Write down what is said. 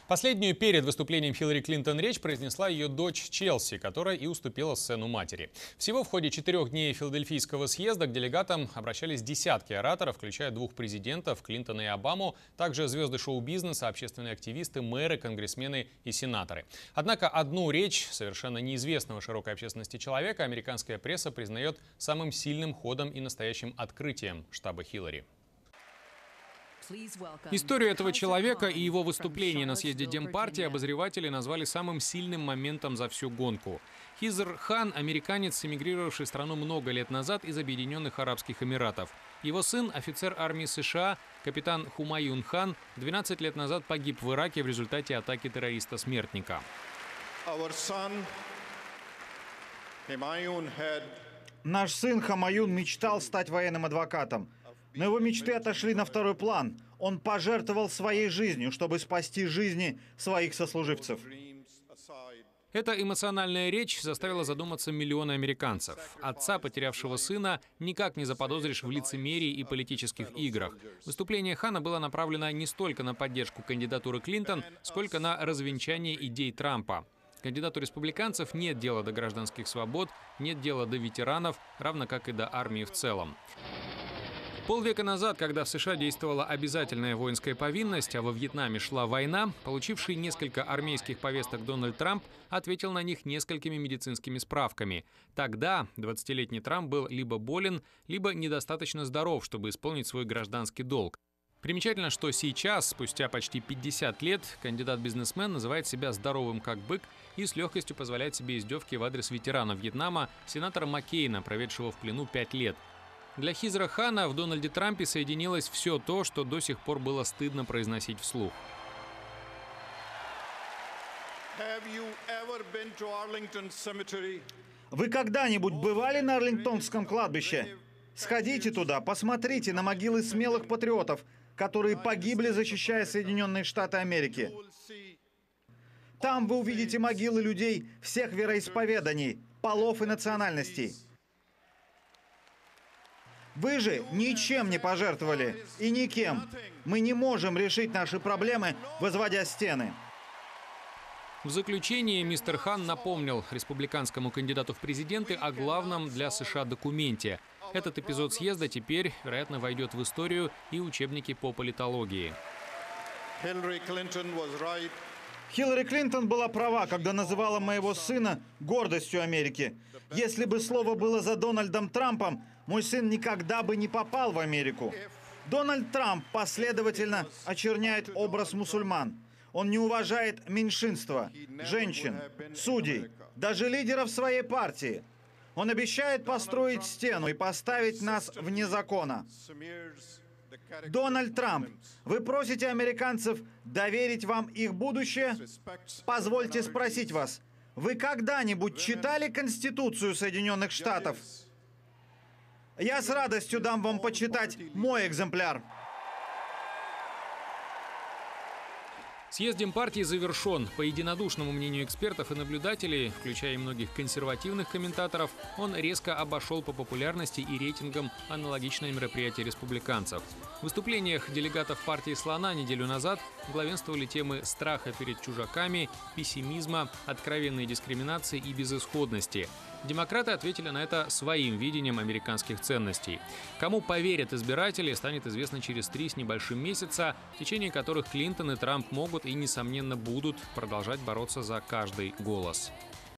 Последнюю перед выступлением Хиллари Клинтон речь произнесла ее дочь Челси, которая и уступила сцену матери. Всего в ходе 4 дней Филадельфийского съезда к делегатам обращались десятки ораторов, включая 2 президентов Клинтона и Обаму, также звезды шоу-бизнеса, общественные активисты, мэры, конгрессмены и сенаторы. Однако одну речь совершенно неизвестного широкой общественности человека американская пресса признает самым сильным ходом и настоящим открытием штаба Хиллари. Историю этого человека и его выступление на съезде Демпартии обозреватели назвали самым сильным моментом за всю гонку. Хизр Хан – американец, эмигрировавший в страну много лет назад из Объединенных Арабских Эмиратов. Его сын, офицер армии США, капитан Хумаюн Хан, 12 лет назад погиб в Ираке в результате атаки террориста-смертника. Наш сын Хумаюн мечтал стать военным адвокатом. Но его мечты отошли на второй план. Он пожертвовал своей жизнью, чтобы спасти жизни своих сослуживцев. Эта эмоциональная речь заставила задуматься миллионы американцев. Отца, потерявшего сына, никак не заподозришь в лицемерии и политических играх. Выступление Хана было направлено не столько на поддержку кандидатуры Клинтон, сколько на развенчание идей Трампа. Кандидату республиканцев нет дела до гражданских свобод, нет дела до ветеранов, равно как и до армии в целом. Полвека назад, когда в США действовала обязательная воинская повинность, а во Вьетнаме шла война, получивший несколько армейских повесток Дональд Трамп ответил на них несколькими медицинскими справками. Тогда 20-летний Трамп был либо болен, либо недостаточно здоров, чтобы исполнить свой гражданский долг. Примечательно, что сейчас, спустя почти 50 лет, кандидат-бизнесмен называет себя здоровым как бык и с легкостью позволяет себе издевки в адрес ветерана Вьетнама, сенатора Маккейна, проведшего в плену 5 лет. Для Хизра Хана в Дональде Трампе соединилось все то, что до сих пор было стыдно произносить вслух. Вы когда-нибудь бывали на Арлингтонском кладбище? Сходите туда, посмотрите на могилы смелых патриотов, которые погибли, защищая Соединенные Штаты Америки. Там вы увидите могилы людей всех вероисповеданий, полов и национальностей. Вы же ничем не пожертвовали и никем. Мы не можем решить наши проблемы, возводя стены. В заключение мистер Хан напомнил республиканскому кандидату в президенты о главном для США документе. Этот эпизод съезда теперь, вероятно, войдет в историю и учебники по политологии. Хиллари Клинтон была права, когда называла моего сына гордостью Америки. Если бы слово было за Дональдом Трампом, мой сын никогда бы не попал в Америку. Дональд Трамп последовательно очерняет образ мусульман. Он не уважает меньшинства, женщин, судей, даже лидеров своей партии. Он обещает построить стену и поставить нас вне закона. Дональд Трамп, вы просите американцев доверить вам их будущее? Позвольте спросить вас, вы когда-нибудь читали Конституцию Соединенных Штатов? Я с радостью дам вам почитать мой экземпляр. Съезд Демпартии завершен. По единодушному мнению экспертов и наблюдателей, включая и многих консервативных комментаторов, он резко обошел по популярности и рейтингам аналогичное мероприятие республиканцев. В выступлениях делегатов партии «Слона» неделю назад главенствовали темы страха перед чужаками, пессимизма, откровенной дискриминации и безысходности. Демократы ответили на это своим видением американских ценностей. Кому поверят избиратели, станет известно через 3 с небольшим месяца, в течение которых Клинтон и Трамп могут и, несомненно, будут продолжать бороться за каждый голос.